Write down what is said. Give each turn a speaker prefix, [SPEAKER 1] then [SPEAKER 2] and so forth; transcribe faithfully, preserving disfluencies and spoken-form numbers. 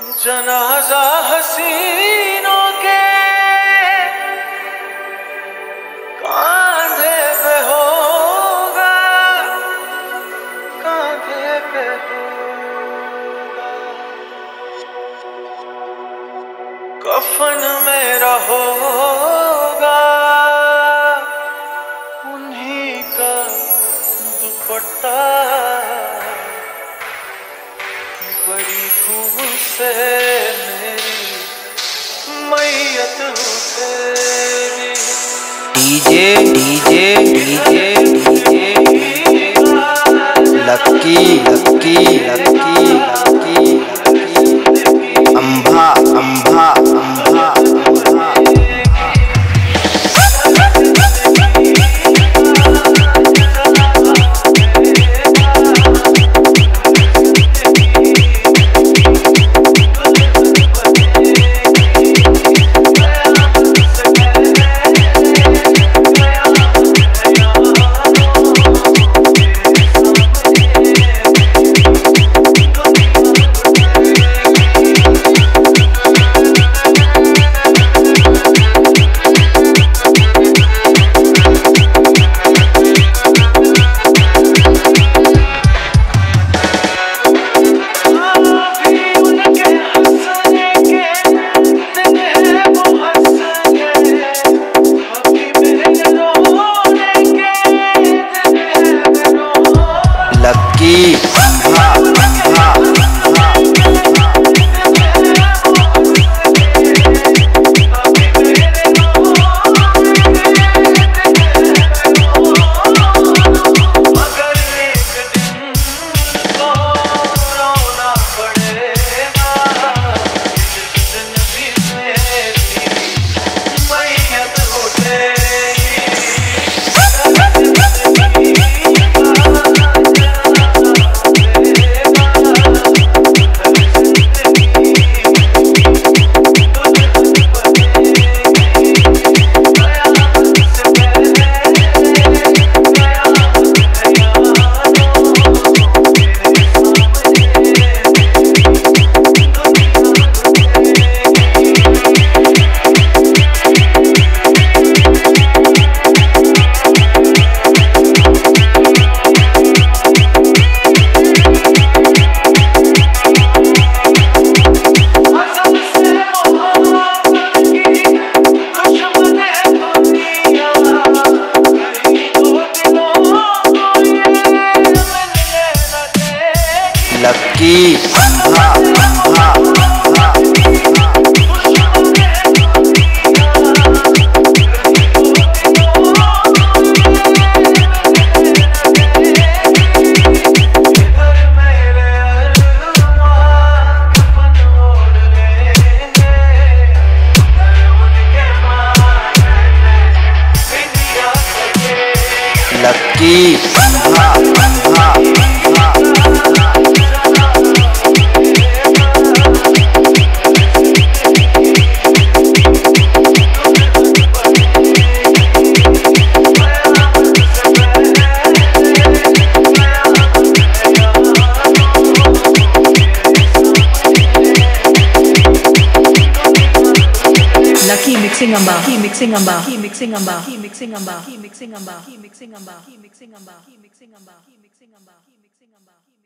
[SPEAKER 1] जनाजा हसीनों के कांधे पे होगा, कांधे पे होगा। कफन मेरा होगा उन्हीं का दुपट्टा, बड़ी खूब से मेरी मैयत तेरी।
[SPEAKER 2] DJ DJ DJ DJ Lucky Lucky Lucky Lucky Amba Amba Amba Amba. Lucky Amba Amba Amba. Lucky Amba Amba Amba. Lucky Amba Amba Amba.
[SPEAKER 3] Lucky mixing Amba, he mixing Amba, he mixing Amba, he mixing Amba, he mixing Amba, he mixing Amba, he mixing Amba, he mixing Amba, he mixing Amba, he mixing Amba, he mixing Amba.